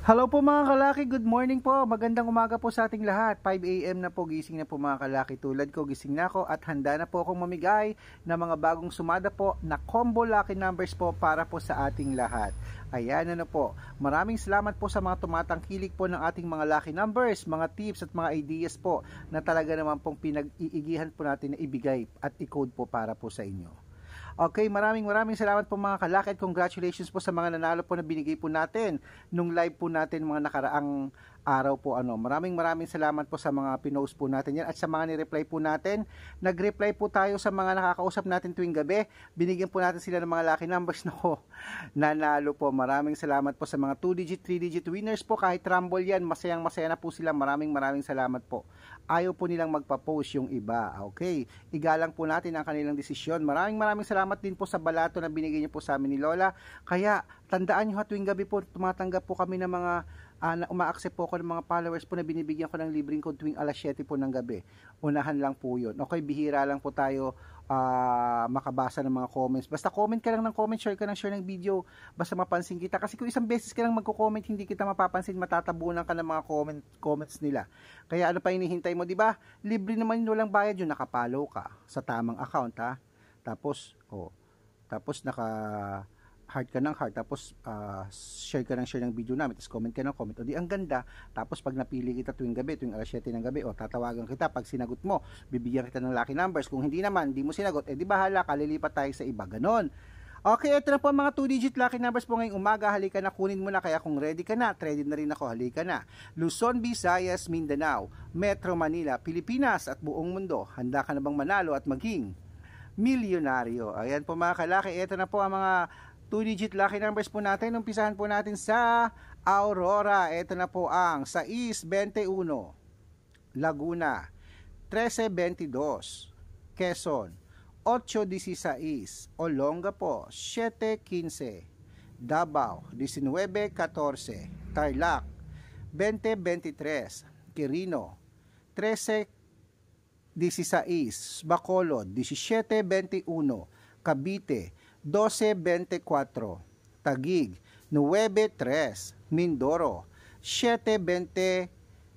Hello po mga kalaki, good morning po. Magandang umaga po sa ating lahat. 5 AM na po, gising na po mga kalaki. Tulad ko, gising na ako at handa na po akong mamigay ng mga bagong sumada po na combo lucky numbers po para po sa ating lahat. Ayan, ano po. Maraming salamat po sa mga tumatangkilik po ng ating mga lucky numbers, mga tips at mga ideas po na talaga naman pong pinag-iigihan po natin na ibigay at i-code po para po sa inyo. Okay, maraming salamat po mga kalaki at congratulations po sa mga nanalo po na binigay po natin nung live po natin mga nakaraang araw po. Maraming salamat po sa mga pinost po natin yan at sa mga ni-reply po natin. Nag-reply po tayo sa mga nakakausap natin tuwing gabi. Binigyan po natin sila ng mga lucky numbers na nanalo po. Maraming salamat po sa mga 2-digit, 3-digit winners po. Kahit rumble yan, masaya na po sila. Maraming salamat po. Ayaw po nilang magpa-post yung iba. Okay, igalang po natin ang kanilang desisyon. Maraming salamat din po sa balato na binigay niyo po sa amin ni Lola. Kaya tandaan niyo tuwing gabi po tumatanggap po kami ng mga uma-accept po ako ng mga followers po na binibigyan ko ng libreng code tuwing alas 7 po ng gabi. Unahan lang po yun. Okay, bihira lang po tayo makabasa ng mga comments. Basta comment ka lang ng comment, share ka ng share ng video, basta mapansin kita. Kasi kung isang beses ka lang magko-comment, hindi kita mapapansin, matatabunan ka ng mga comments nila. Kaya ano pa hinihintay mo, di ba? Libre naman yun, walang bayad yun, nakapollow ka sa tamang account, ha? Tapos heart ka ng heart, tapos share ka ng share ng video namin, tapos comment ka ng comment, o di ang ganda. Tapos pag napili kita tuwing gabi, tuwing alas 7 ng gabi, o tatawagan kita, pag sinagot mo, bibigyan kita ng lucky numbers. Kung hindi naman, hindi mo sinagot, di bahala ka, lilipat tayo sa iba, ganon. Okay, ito na po mga 2-digit lucky numbers po ngayong umaga. Halika na, kunin mo na. Kaya kung ready ka na, ready na rin ako, halika na. Luzon, Visayas, Mindanao, Metro Manila, Pilipinas at buong mundo. Handa ka na bang manalo at maging milyonaryo? Ayan po mga kalaki, ito na po ang mga 2-digit lucky numbers po natin. Umpisahan po natin sa Aurora. Ito na po ang 621, Laguna, 1322, Quezon, 816, Olongapo, 715, Davao, 1914, Tarlac, 2023, Quirino, 1316, Bacolod, 1721, Cavite, 1224, Taguig, 93, Mindoro, 728,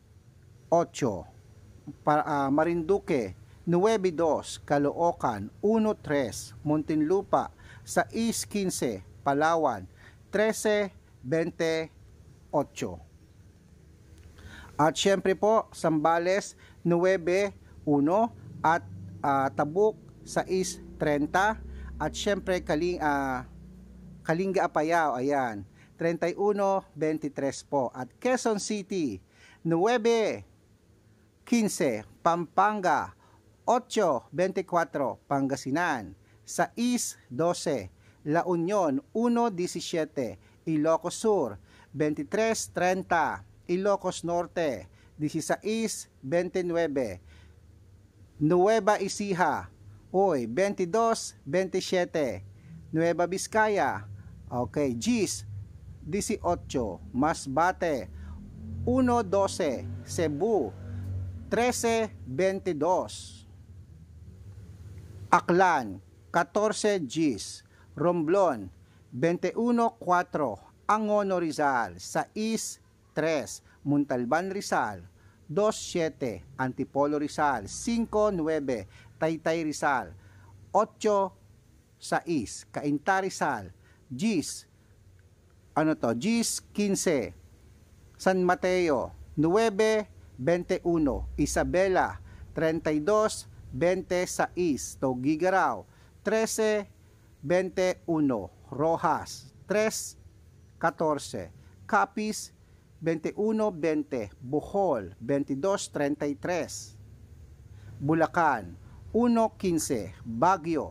Marinduque, 92, Caloocan, 13, Muntinlupa, 615, Palawan, 1328. At syempre po, Sambales, 9-1 at Tabuk, 6-30. At syempre Kalinga Apayao, ayan, 31-23 po. At Quezon City, 9-15, Pampanga, 8-24, Pangasinan, 6-12, La Union, 1-17, Ilocos Sur, 23-30, Ilocos Norte, 16-29, Nueva Ecija, 22-27, Nueva Vizcaya, okay, Gis, 18, Masbate, 1-12, Cebu, 13-22, Aklan, 14 Gis, Romblon, 21-4, Angono Rizal, 6-3, Montalban Rizal, 2-7, Antipolo Rizal, 5-9, Taytay Rizal, 8-6, Cainta Rizal, Gis 15, San Mateo, 9-21, Isabela, 32-26, Tuguegarao, 13-21, Rojas, 3-14, Capiz, 21-20, Bohol, 22-33, Bulacan, 1-15, Baguio,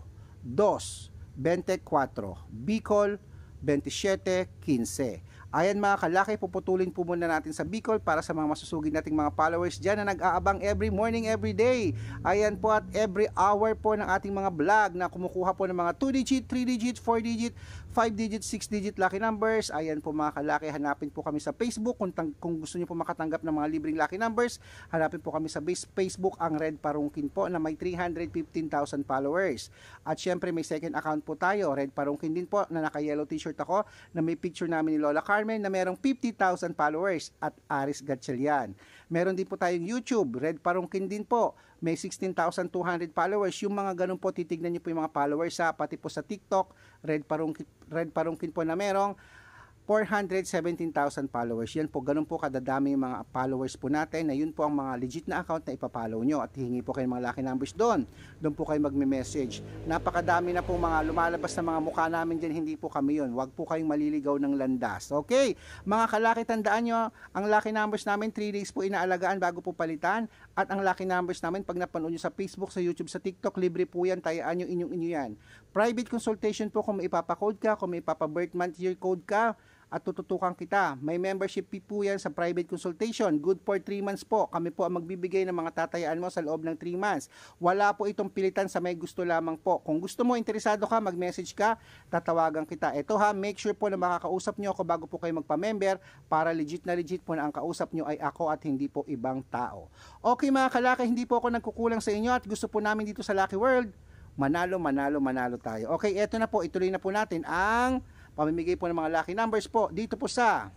2-24, Bicol, 27-15. Ayan mga kalaki, puputulin po muna natin sa Bicol para sa mga masusugid nating mga followers dyan na nag-aabang every morning, every day. Ayan po, at every hour po ng ating mga vlog na kumukuha po ng mga 2-digit, 3-digit, 4-digit, 5-digit, 6-digit lucky numbers. Ayan po mga kalaki, hanapin po kami sa Facebook kung gusto niyo po makatanggap ng mga libreng lucky numbers. Hanapin po kami sa Facebook, ang Red Parungkin po, na may 315,000 followers. At syempre may second account po tayo, Red Parungkin din po, na naka-yellow t-shirt ako, na may picture namin ni Lola Carmen Carmen na merong 50,000 followers at Aris Gatchalian. Meron din po tayong YouTube, Red Parungkin din po, may 16,200 followers. Yung mga ganun po, titignan niyo po yung mga followers pati po sa TikTok, Red Parungkin po na merong 417,000 followers. Yan po, ganun po kadadami yung mga followers po natin na yun po ang mga legit na account na ipapollow nyo at hihingi po kayo mga lucky numbers doon. Doon po kayo magme-message. Napakadami na po mga lumalabas na mga mukha namin dyan, hindi po kami yun. Huwag po kayong maliligaw ng landas. Okay? Mga kalaki, tandaan nyo, ang lucky numbers namin 3 days po inaalagaan bago po palitan at ang lucky numbers namin pag napanood nyo sa Facebook, sa YouTube, sa TikTok, libre po yan, tayaan nyo inyong yan. Private consultation po kung may ipapakode ka, kung may ipapa-birth month year code ka, at tututukan kita. May membership fee po yan sa private consultation. Good for 3 months po. Kami po ang magbibigay ng mga tatayaan mo sa loob ng 3 months. Wala po itong pilitan sa may gusto lamang po. Kung gusto mo, interesado ka, mag-message ka, tatawagan kita. Ito make sure po na makakausap nyo ako bago po kayo magpa-member para legit po na ang kausap nyo ay ako at hindi po ibang tao. Okay mga kalaki, hindi po ako nagkukulang sa inyo at gusto po namin dito sa Lucky World, manalo tayo. Okay, eto na po, ituloy na po natin ang pamimigay po ng mga lucky numbers po dito po sa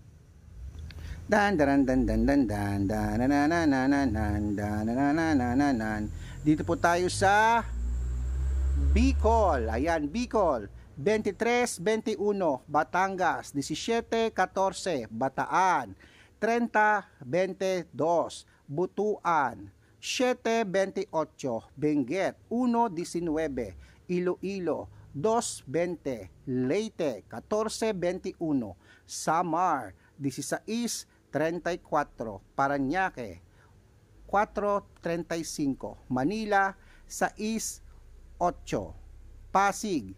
dito po tayo sa Bicol. Ayan, Bicol 23-21 Batangas, 17-14 Bataan, 30-22 Butuan, 7-28 Benguet, 1-19 Iloilo, 2:20 Leyte, 14:21 Samar, 16:34 Parañaque, 4:35 Manila, 6:8 Pasig,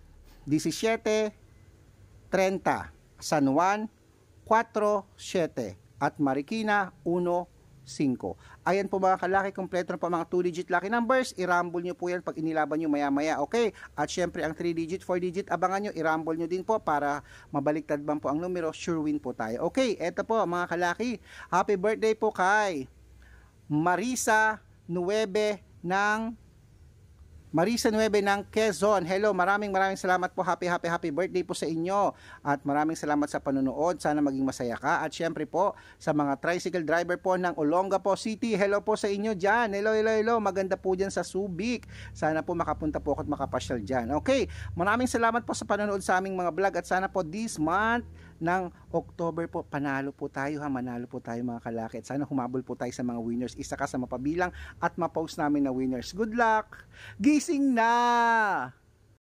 17:30 San Juan, 4:7 at Marikina, 1:5. Ayan po mga kalaki, kompleto na po mga 2-digit lucky numbers. I-rumble nyo po yan pag inilaban nyo maya-maya, okay? At syempre ang 3-digit, 4-digit, abangan nyo, i-rumble nyo din po para mabaliktad bang po ang numero, sure win po tayo. Okay, eto po mga kalaki, happy birthday po kay Marisa 9 ng Quezon. Hello, maraming salamat po. Happy birthday po sa inyo. At maraming salamat sa panonood. Sana maging masaya ka. At syempre po, sa mga tricycle driver po ng Olongapo City, hello po sa inyo dyan. Hello. Maganda po dyan sa Subic. Sana po makapunta po ako at makapasyal dyan. Okay, maraming salamat po sa panonood sa aming mga vlog. At sana po this month ng October po, manalo po tayo mga kalaki. At sana humabol po tayo sa mga winners. Isa ka sa mapabilang at ma-post namin na winners. Good luck! Gising na!